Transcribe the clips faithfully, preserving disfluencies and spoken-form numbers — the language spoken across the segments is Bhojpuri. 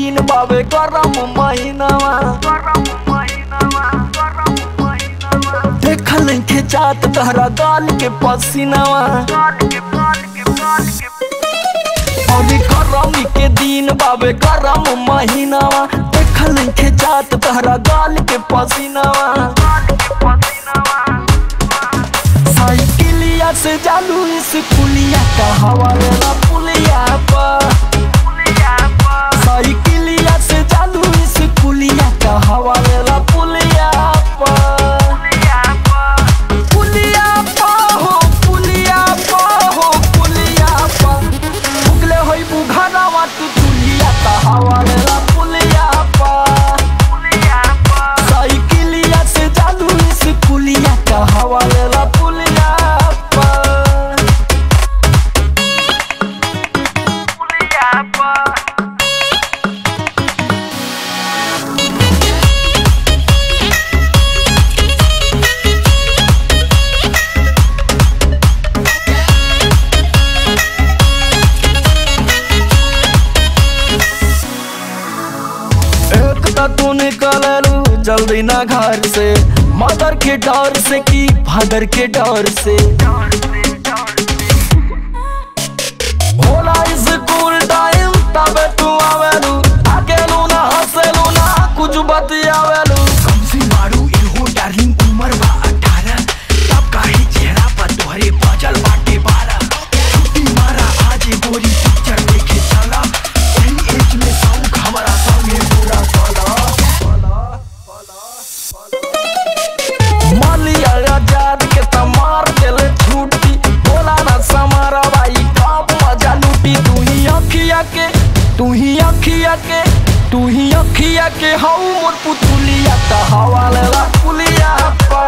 दिन बाबे गरम महीनावा देखल के जात तहरा गाल के पसीनावा अभी गरमी के दिन बाबे गरम महीनावा देखल के जात तहरा गाल के पसीनावा साइकिलिया से जालू इस पुलिया का हवा लेला पुलिया पर साइकिलिया से जालू इस पुलिया का हवा लेला पुलिया पर पुलिया पर हो पुलिया पर हो पुलिया पर उगले होई बुघानावा तू पुलिया का हवा लेला पुलिया पर साइकिलिया से जालू इस पुलिया का हवा लेला पुलिया पर पुलिया पर तू निकलू जल्दी ना घर से मदर के डर से की फादर के डर से होला स्कूल टाइम तबे तू आवेलू अकेलू ना हंसेलू ना कुछ बतियावेलू कमसी मारू इहो डार्लिंग उम्र बा अठारह तब काहे चेहरा पर तोहरे बजल बाटे बारह छुट्टी मारा आज गोरी पिक्चर देखे चला यही एज में शौक हमारा संगे पूरा चला मालिया आजाद के तमार देले छुट्टी बोला ना समारा भाई कब मजा लूटी तू ही अखिया के तू ही अखिया के तू ही अखिया के हौ मोर पुतुलिया ता हवा लेला पुलिया पा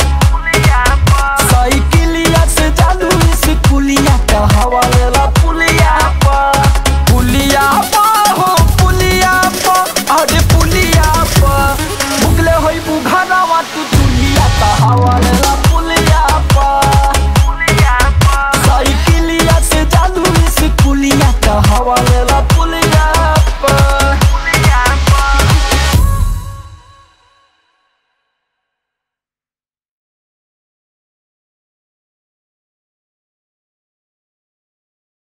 साइकिलिया से जालू इस पुलिया ता हवा लेला पुलिया पा पुलिया पा हो पुलिया पा अरे पुलिया पा उगले होई बुघानावा तू पुलिया ता हवा लेला पुलिया पा साइकिलिया से जालू इस पुलिया ता हवा लेला